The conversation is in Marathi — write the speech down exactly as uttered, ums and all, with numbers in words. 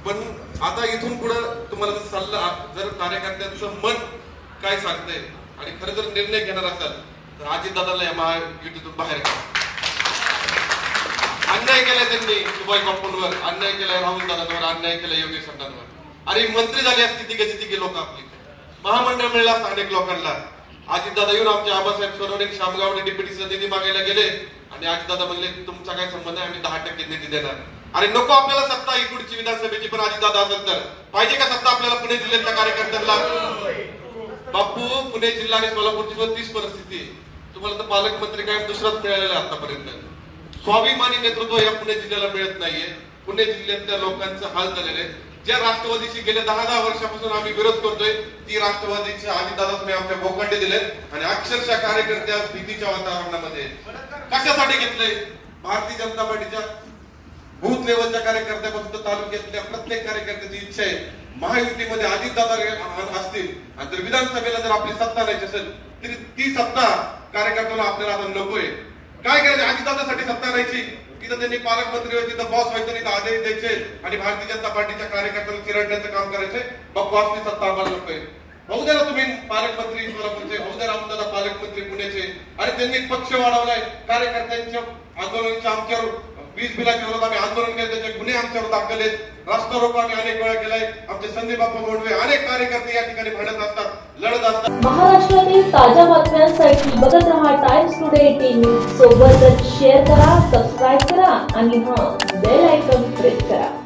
पण आता इथून पुढे तुम्हाला सल्ला, जर कार्यकर्त्यांचं मन काय सांगतंय आणि खरं जर निर्णय घेणार असाल तर अजितदादाला या महायुतीतून बाहेर काढा. अन्याय केलाय त्यांनी सुभाष बापूंवर, अन्याय केलाय राहुल दादांवर, अन्याय केलाय योगेश अण्णांवर. अरे मंत्री झाली असती तिघे तिघे लोक आपली, महामंडळ मिळलं असतं अनेक लोकांना. अजितदादा येऊन आमचे आबासाहेब सोनवणे शामगावने डिप्युटीचा निधी मागायला गेले आणि अजितदादा म्हणले तुमचा काय संबंध आहे, आम्ही दहा टक्के निधी देणार. अरे नको आपल्याला सत्ता ही पुढची विधानसभेची, पण अजितदादा असेल तर पाहिजे का सत्ता आपल्याला पुणे जिल्ह्यातल्या कार्यकर्त्यांना? बापू, पुणे जिल्हा आणि सोलापूरची तीच परिस्थिती आहे. तुम्हाला तर पालकमंत्री काय दुसराच मिळालेला आतापर्यंत. स्वाभिमानी नेतृत्व या पुणे जिल्ह्याला मिळत नाहीये. पुणे जिल्ह्यातल्या लोकांचं हाल झालेलं आहे. ज्या राष्ट्रवादीशी गेल्या दहा दहा वर्षापासून आम्ही विरोध करतोय ती राष्ट्रवादीच्या अजितदादा तुम्ही आमच्या भोकांडे दिले आणि अक्षरशः कार्यकर्त्या भीतीच्या वातावरणामध्ये. कशासाठी घेतलंय? भारतीय जनता पार्टीच्या बूथ लेवलच्या कार्यकर्त्यापासून तालुक्यातल्या प्रत्येक कार्यकर्त्याची इच्छा आहे महायुतीमध्ये अजितदादा असतील आणि जर विधानसभेला जर आपली सत्ता नाही असेल तरी ती सत्ता कार्यकर्त्यांना आपल्याला आता नकोय. काय करायचं? अजितदादासाठी सत्ता राहायची, तिथं त्यांनी पालकमंत्री व्हायचे, तिथं बॉस व्हायचं, नाही तर आदेश द्यायचे आणि भारतीय जनता पार्टीच्या कार्यकर्त्यांना चिरडण्याचं काम करायचंय. मग बॉसनी सत्ता आम्हाला नकोय. होऊ द्या ना तुम्ही पालकमंत्री सोलापूरचे, होऊ द्या रामदादा पालकमंत्री पुण्याचे. आणि त्यांनी पक्ष वाढवलाय, कार्यकर्त्यांच्या आंदोलनाच्या आमच्यावर वीज बिलाच्या विरोधात आम्ही आंदोलन केले, त्याचे गुन्हे आमच्यावर दाखल आहेत. रस्ता रोको आम्ही अनेक वेळा केलाय. आमचे संदीप बाप्पा मोडवे अनेक कार्यकर्ते या ठिकाणी भांडत असतात, लढत असतात. महाराष्ट्रातील ताज्या बातम्यांसाठी बघत रहा टाइम्स टुडे टीव्ही. सोबतच शेअर करा, सबस्क्राईब करा आणि हां बेल आयकॉन प्रेस करा.